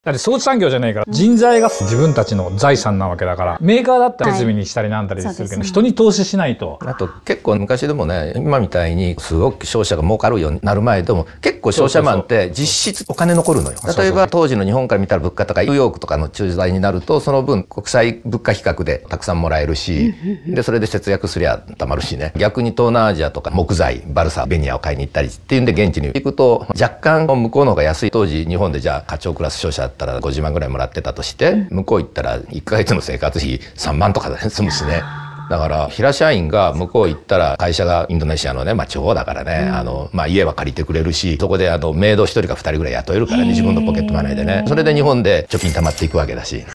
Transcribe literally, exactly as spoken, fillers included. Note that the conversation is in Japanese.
だって装置産業じゃないから、人材が自分たちの財産なわけだから、メーカーだったら設備にしたりなんだりするけど、はい、人に投資しないと。 あと結構昔でもね、今みたいにすごく商社が儲かるようになる前でも、結構商社マンって実質お金残るのよ。例えば当時の日本から見たら物価高い、ニューヨークとかの駐在になると、その分国際物価比較でたくさんもらえるし、で、それで節約すりゃたまるしね。逆に東南アジアとか木材、バルサ、ベニヤを買いに行ったりっていうんで現地に行くと、若干向こうの方が安い。当時日本でじゃあ課長クラス商社だったらごじゅうまんぐらいもらってたとして、向こう行ったらいっかげつの生活費さんまんとかで済むしね。だから平社員が向こう行ったら会社がインドネシアのね、まあ地方だからね、うん、あの、まあ家は借りてくれるし、そこであのメイドひとりかふたりぐらい雇えるからね、自分のポケットマネーでね。それで日本で貯金溜まっていくわけだし。